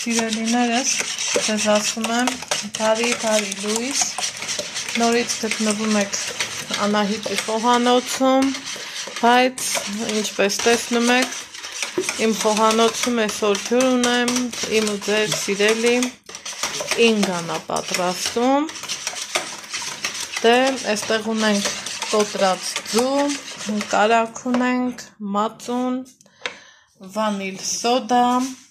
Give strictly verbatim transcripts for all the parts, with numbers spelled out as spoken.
Սիրելիներս, ձեզ ասում եմ, բարի, բարի լույս, նորից գտնվում եք Անահիտի խոհանոցում, բայց ինչպես տեսնում եք, իմ խոհանոցում այսօր հյուր ունեմ, իմ ու ձեր սիրելի ինգանա պատրաստում, դե այստեղ ունենք կոտրած ձու, կարագ ունենք, մածուն, վանիլ սոդա,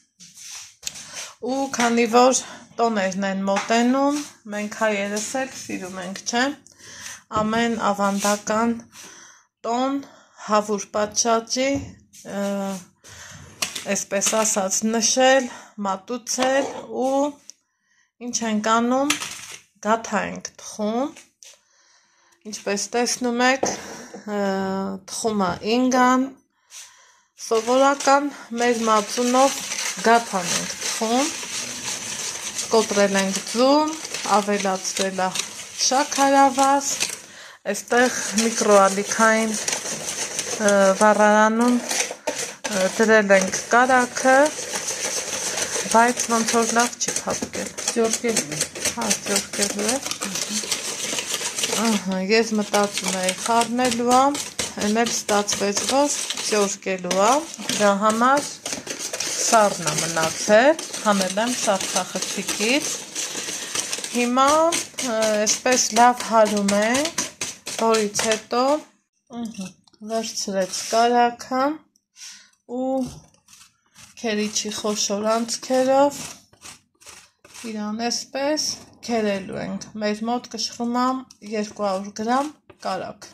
ու քանի որ տոներն են մոտենում, մենք հայերս էլ սիրում ենք, չէ, ամեն ավանդական տոն հավուր պատշաճի, այսպես ասած նշել, մատուցել ու ինչ ենք անում, գաթա ենք թխում, ինչպես տեսնում եք, թխումը ինգան, սովորական մեր մածունով գաթան ենք թխում, կոտրել ենք ձուն, ավելացրել է շաքարավազ, այստեղ միկրոալիքային վառարանում դրել ենք կարագը, բայց ոնց որ լավ չի փափկել, ջորկելու, հա ջորկելու է, ահա, ես մտածում էի խառնելու է, այն էլ ստացվեց, որ ջորկելու է, դրա համար սառն է մնացել, հանել եմ սառցախցիկից, հիմա այսպես լավ հարում ենք, որից հետո վերցրեց կարագը ու քերիչի խոշոր անցքերով իրան այսպես քերելու ենք, մեր մոտ կշռում է երկու հարյուր գրամ կարագ,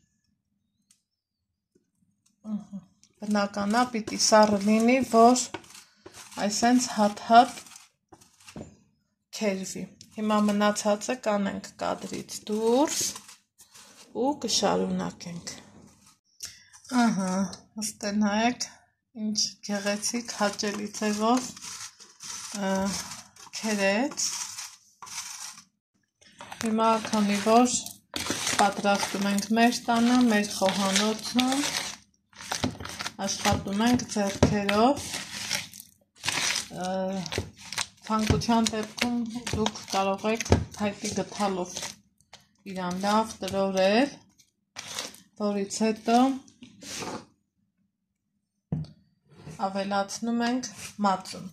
բնականա պիտի սառը լինի, որ այսենց հատ-հատ քերվի, հիմա մնացածը կանենք կադրից դուրս ու կշարունակենք, ահա, ըստ նայեք, ինչ գեղեցիկ հաճելի ձևով քերեց, հիմա քանի որ պատրաստում ենք մեր տանը, մեր խոհանոցում, աշխատում ենք ձեռքերով, ցանկության դեպքում դուք կարող եք փայտի գդալով իրան լավ տրորել, որից հետո ավելացնում ենք մածուն,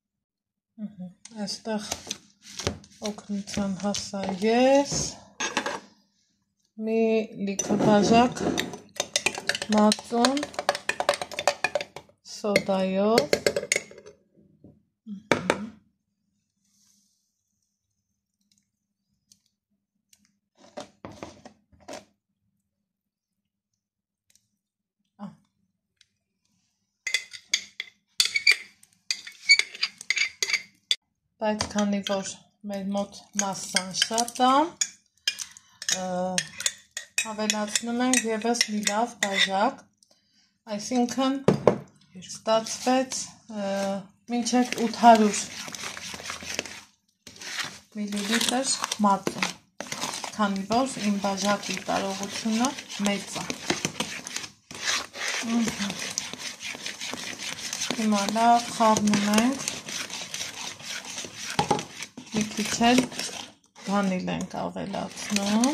այստեղ օգնության հասա ես, մի լիքը բաժակ մածուն սոդայով, բայց քանի որ մեր մոտ մասսան շատ է, ավելացնում ենք ևս մի լավ բաժակ, այսինքն ստացվեց մինչև ութ հարյուր միլիլիտր մածուն, քանի որ իմ բաժակի տարողությունը մեծ է, հիմա լավ խառնում ենք, մի քիչ էլ վանիլ ենք ավելացնում,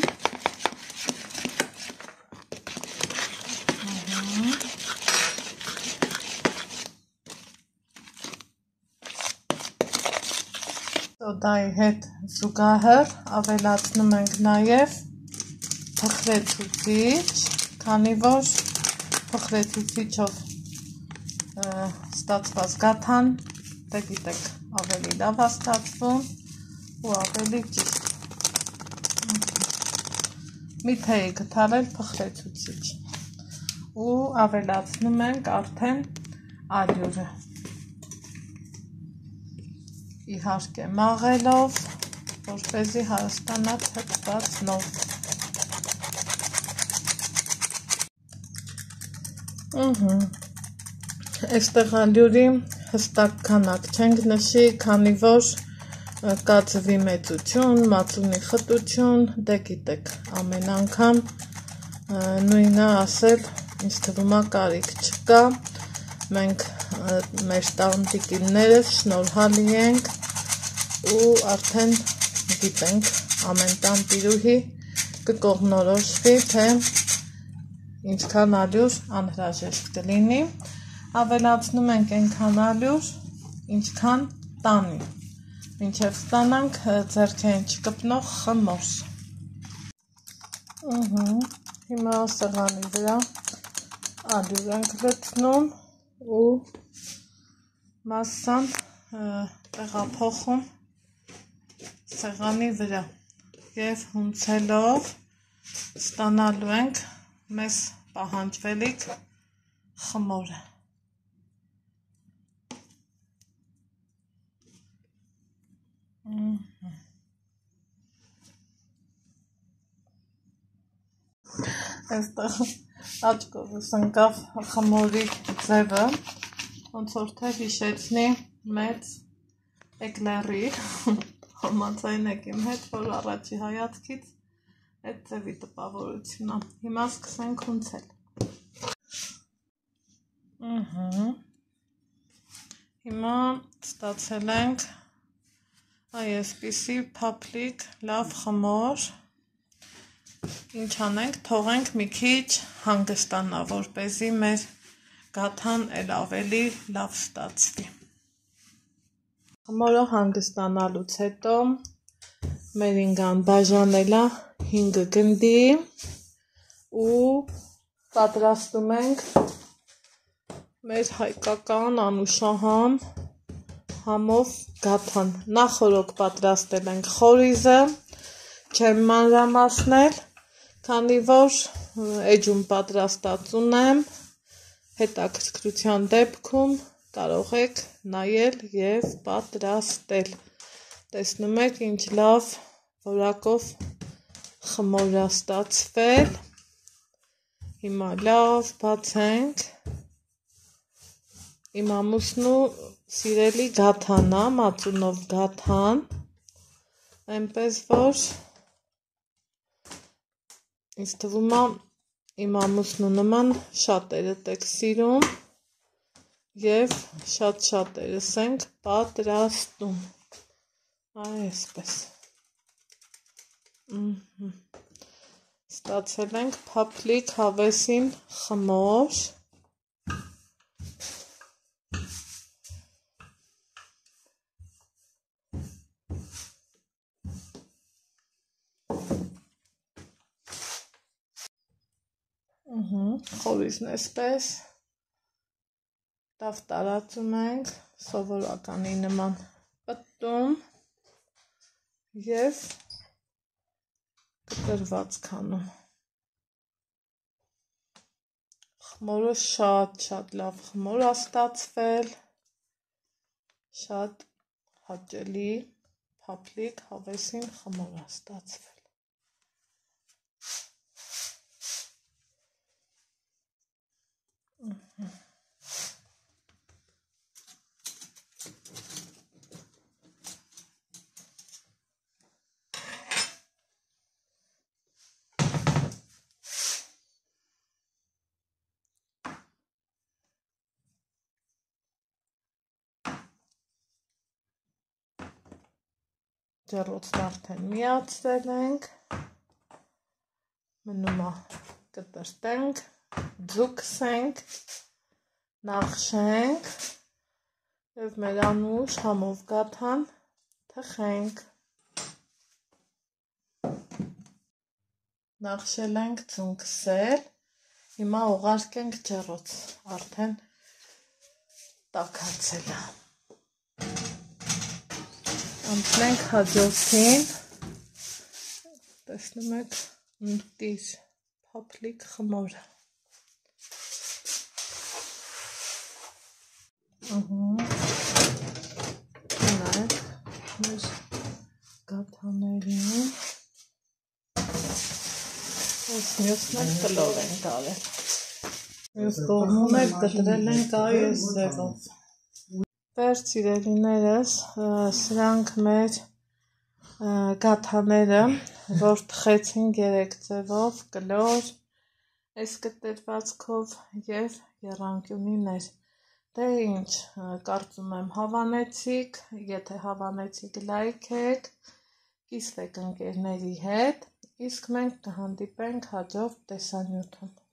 սոդայի հետ զուգահեռ ավելացնում ենք նաև փխրեցուցիչ, քանի որ փխրեցուցիչով ստացված գաթան, դե գիտեք, ավելի լավ է ստացվում ու ավելի ճիշտ, մի թեյ գթալել փխրեցուցիչ ու ավելացնում ենք արդեն ալյուրը, իհարկե մաղելով, որպեսզի հարստանա թթված նով, այստեղ ալյուրի հստակ քանակ չենք նշի, քանի որ կա ձվի մեծություն, մածունի խտություն, դե գիտեք, ամեն անգամ նույնը ասել, ինձ թվում է կարիք չկա, մենք մեր տանտիկիններս շնորհալի ենք ու արդեն գիտենք ամեն տան տիրուհի կկողմնորոշվի, թե ինչքան ալյուր անհրաժեշտ կլինի, ավելացնում ենք այնքան ալյուր, ինչքան տանի, մինչև ստանանք ձեռքերին չկպնող խմոր։ Հիմա սեղանի վրա ալյուր ենք լցնում ու մասսան տեղափոխում սեղանի վրա և հունցելով ստանալու ենք մեզ պահանջվելիք խմորը։ Այստեղ աչքովս ընկավ խմորի ձևը, ոնց որ թե հիշեցնի մեծ էկլերի, համաձայն եք իմ հետ, որ առաջի հայացքից այդ ձևի տպավորությունն է։ Հիմա սկսենք հունցել։ Հիմա ստացել ենք այսպիսի փափլիկ լավ խմոր, ինչ անենք, թողենք մի քիչ հանգստանա, որպեսզի մեր գաթան էլ ավելի լավ ստացվի։ Խմորը հանգստանալուց հետո մեր ինգան բաժանելա հինգ գնդի ու պատրաստում ենք մեր հայկական անուշահամ համով գաթան։ Նախորոք պատրաստել ենք խորիզը, չեմ մանրամասնել, քանի որ էջում պատրաստած ունեմ, հետաքրքրության դեպքում կարող եք նայել և պատրաստել։ Տեսնում եք ինչ լավ որակով խմոր է ստացվել։ Հիմա լավ բացենք։ Իմ ամուսնու սիրելի գաթան է, մածունով գաթան, այնպես որ ինձ թվում է իմ ամուսնու նման շատերդ եք սիրում և շատ-շատերս ենք պատրաստում, այսպես, ստացել ենք փափլիկ հավեսին խմոր, խորիզն էսպես, տավ տարածում ենք, սովորականի նման պտտում և կտրված քանում։ Խմորը շատ-շատ լավ խմոր է ստացվել, շատ հաճելի փափլիկ հավեսին խմոր է ստացվել։ Ջեռոցն արդեն միացրել ենք, մնում է կտրտենք, ձուկսենք, նախշենք և մեր անուշ համով գաթան թխենք։ Նախշել ենք ձունքսել, հիմա ուղարկենք ջեռոց, արդեն տաքացել է։ Անցնենք հաջորդին, տեսնում եք մտիր փափլիկ խմորը։ Նայեք մեր գաթաներին, այս մյուսն էլ կլոր են կարել, մյուս կողմում էլ կտրել ենք այս ձևով։ Վերջ սիրելիներս, սրանք մեր գաթաները, որ թխեցինք երեք ձևով, կլոր, այս կտրվածքով և եռանկյունիներ, Դե ինչ, կարծում եմ հավանեցիք, եթե հավանեցիք լայքեք, կիսվեք ընկերների հետ, իսկ մենք կհանդիպենք հաջորդ տեսանյութում։